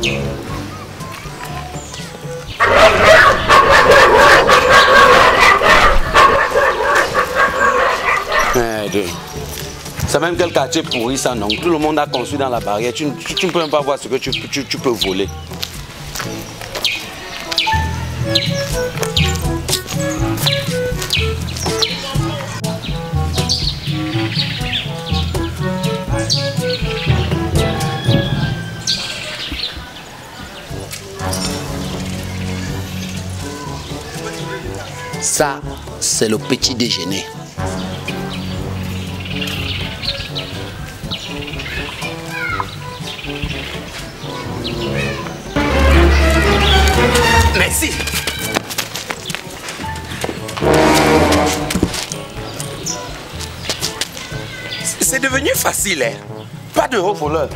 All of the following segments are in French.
C'est même quel quartier pourri ça, non? Tout le monde a construit dans la barrière. Tu ne peux même pas voir ce que tu peux voler. Ça, c'est le petit déjeuner. Merci. C'est devenu facile, hein? Pas de haut voleur.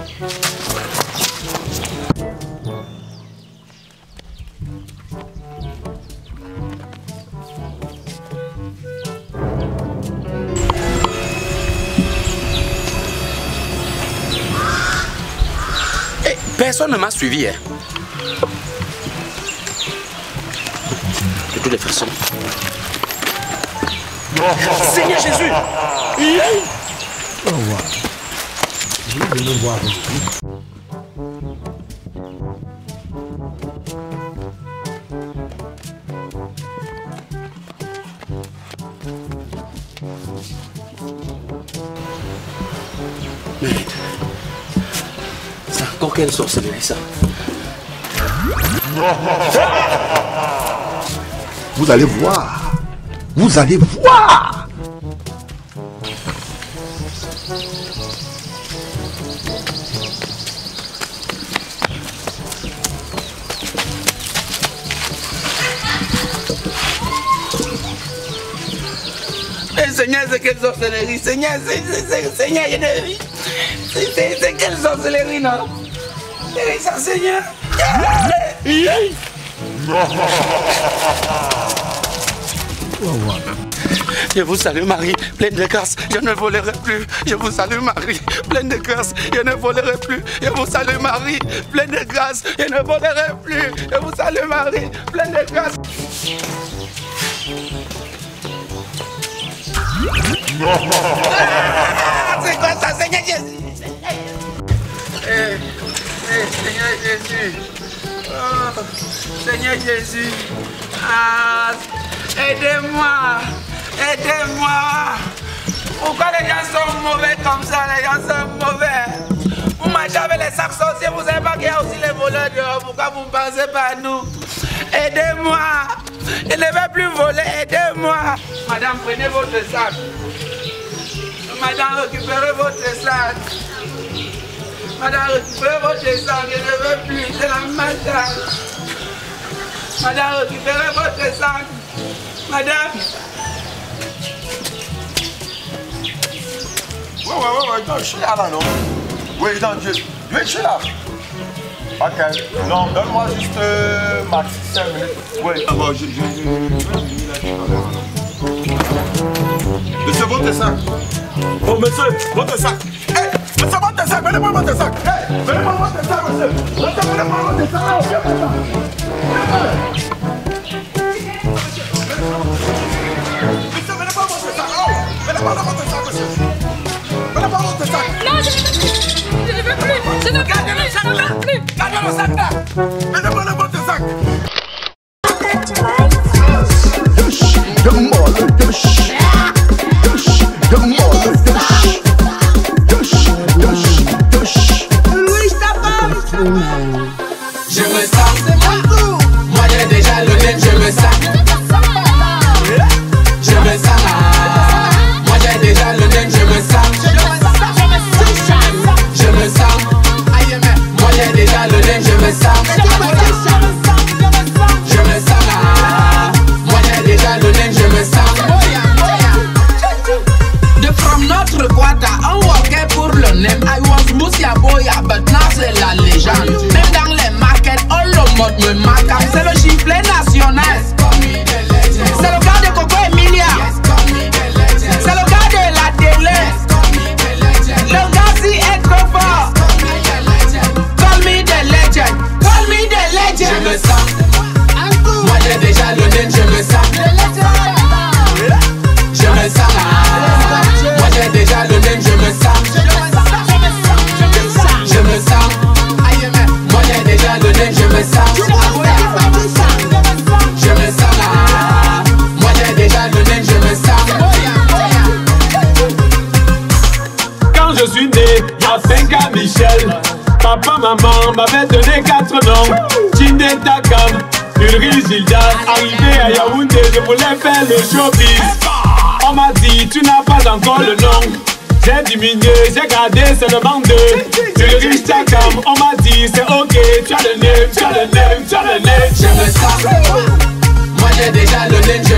Hey, personne ne m'a suivi, hein? De toutes les façons. Seigneur Jésus! Au revoir. Je vais venir voir. Merde. C'est encore quelle sorcellerie ça? Vous allez voir. Vous allez voir. Seigneur, c'est quelle sorcellerie? Seigneur, Seigneur, c'est quelle sorcellerie, non? C'est ça, Seigneur. Je vous salue Marie, pleine de grâce, je ne volerai plus. Je vous salue Marie, pleine de grâce, je ne volerai plus. Je vous salue Marie, pleine de grâce, je ne volerai plus. Je vous salue Marie, pleine de grâce. C'est quoi ça, Seigneur Jésus? Seigneur Jésus. Oh, Seigneur Jésus. Ah, aidez-moi. Aidez-moi. Pourquoi les gens sont mauvais comme ça? Les gens sont mauvais. Vous mangez avec les sacs sorciers, vous savez pas qu'il y a aussi les voleurs dehors. Pourquoi vous ne pensez pas à nous? Aidez-moi. Je ne vais plus voler. Aidez-moi. Madame, prenez votre sac. Madame, récupérez votre sac. Madame, récupérez votre sac. Je ne veux plus. C'est la madame. Madame, récupérez votre sac. Madame. Ouais, non, je suis là, non? Oui, non, je suis là. Ok, non, donne-moi juste max 5 minutes. Oui, bon, monsieur, votre sac. Oh, monsieur, votre sac. Hé, monsieur, votre sac, venez-moi votre sac. Hé, venez-moi votre sac, monsieur. Venez-moi votre sac. Viens maintenant. Monsieur, venez-moi votre sac. Oh, venez-moi votre sac, monsieur. Venez-moi votre sac. Non, je ne veux plus. Je ne veux plus. Gardez le sac là. Venez-moi votre sac. Je me sens, moi j'ai déjà le même, je me sens. Je me sens, moi j'ai déjà le même, je me sens. Je me sens, moi j'ai déjà le même, je me sens. Je me sens, moi j'ai déjà le même, je me sens. De from notre quarter, on walkait pour le name. I was Moussia Boya, but now c'est la légende. Même dans les markets, all le mode me marque. C'est le giflet national. C'est le gars de Coco Emilia. C'est le gars de la télé. Le gars si est trop fort. Call me the legend. Michel. Papa, maman m'avait donné 4 noms. Chinde Takam, Ulrich Gildas. Arrivé à Yaoundé, je voulais faire le showbiz. On m'a dit, tu n'as pas encore le nom. J'ai diminué, j'ai gardé seulement 2. Ulrich Takam, on m'a dit, c'est ok, tu as le name, tu as le name, tu as le name. Je me sens, moi j'ai déjà le name.